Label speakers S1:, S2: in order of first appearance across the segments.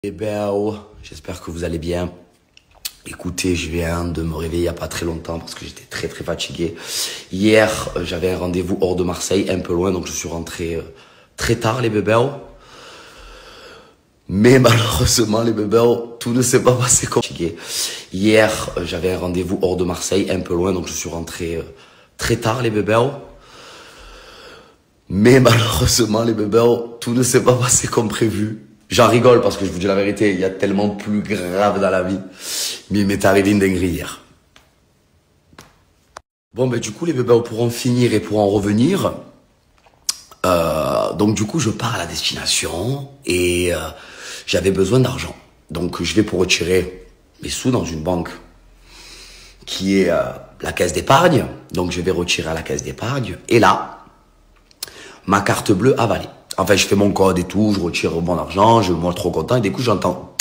S1: Eh ben, j'espère que vous allez bien. Écoutez, je viens de me réveiller il n'y a pas très longtemps parce que j'étais très fatigué. Hier, j'avais un rendez-vous hors de Marseille, un peu loin, donc je suis rentré très tard, les bébés. Mais malheureusement, les bébés, tout ne s'est pas passé comme fatigué. Hier, j'avais un rendez-vous hors de Marseille, un peu loin, donc je suis rentré très tard, les bébés. Mais malheureusement, les bébés, tout ne s'est pas passé comme prévu. J'en rigole parce que je vous dis la vérité, il y a tellement plus grave dans la vie. Mais il m'est arrivé une dinguerie hier. Bon, ben du coup, les bébés pourront finir et pourront revenir. Donc du coup, je pars à la destination et j'avais besoin d'argent. Donc je vais pour retirer mes sous dans une banque qui est la caisse d'épargne. Donc je vais retirer à la caisse d'épargne. Et là, ma carte bleue avalée. Enfin, je fais mon code et tout, je retire mon argent, je me montre trop content et du coup, j'entends.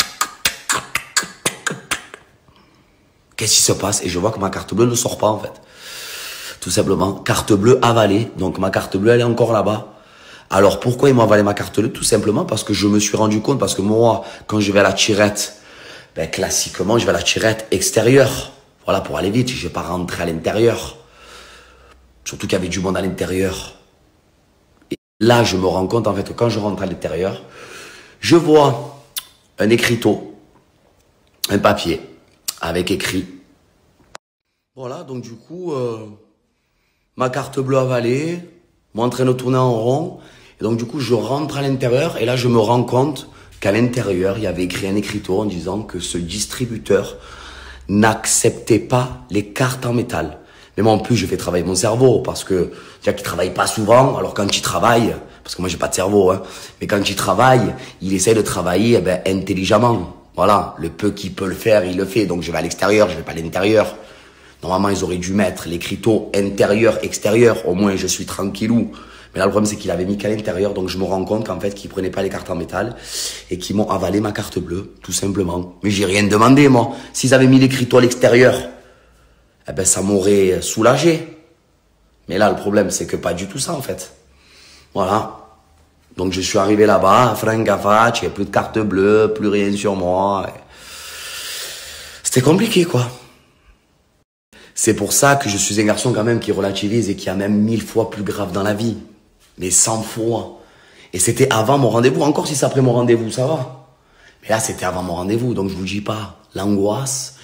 S1: Qu'est-ce qui se passe? Et je vois que ma carte bleue ne sort pas, en fait. Tout simplement, carte bleue avalée. Donc, ma carte bleue, elle est encore là-bas. Alors, pourquoi ils m'ont avalé ma carte bleue? Tout simplement parce que je me suis rendu compte, parce que moi, quand je vais à la tirette, ben, classiquement, je vais à la tirette extérieure. Voilà, pour aller vite, je vais pas rentrer à l'intérieur. Surtout qu'il y avait du monde à l'intérieur. Là, je me rends compte, en fait, que quand je rentre à l'intérieur, je vois un écriteau, un papier, avec écrit. Voilà, donc du coup, ma carte bleue avalée, moi en train de tourner en rond. Et donc du coup, je rentre à l'intérieur et là, je me rends compte qu'à l'intérieur, il y avait écrit un écriteau en disant que ce distributeur n'acceptait pas les cartes en métal. Mais moi, en plus, je fais travailler mon cerveau parce que, déjà qu'il travaille pas souvent, alors quand il travaille, parce que moi, j'ai pas de cerveau, hein, mais quand il travaille, il essaie de travailler, intelligemment. Voilà. Le peu qu'il peut le faire, il le fait. Donc, je vais à l'extérieur, je vais pas à l'intérieur. Normalement, ils auraient dû mettre l'écriteau intérieur, extérieur. Au moins, je suis tranquillou. Mais là, le problème, c'est qu'il avait mis qu'à l'intérieur. Donc, je me rends compte qu'en fait, qu'ils prenaient pas les cartes en métal et qu'ils m'ont avalé ma carte bleue, tout simplement. Mais j'ai rien demandé, moi. S'ils avaient mis l'écriteau à l'extérieur, eh ben, ça m'aurait soulagé. Mais là, le problème, c'est que pas du tout ça, en fait. Voilà. Donc, je suis arrivé là-bas, frangafac, il n'y a plus de carte bleue, plus rien sur moi. C'était compliqué, quoi. C'est pour ça que je suis un garçon, quand même, qui relativise et qui a même 1000 fois plus grave dans la vie. Mais 100 fois. Et c'était avant mon rendez-vous. Encore si c'est après mon rendez-vous, ça va. Mais là, c'était avant mon rendez-vous. Donc, je vous dis pas. L'angoisse,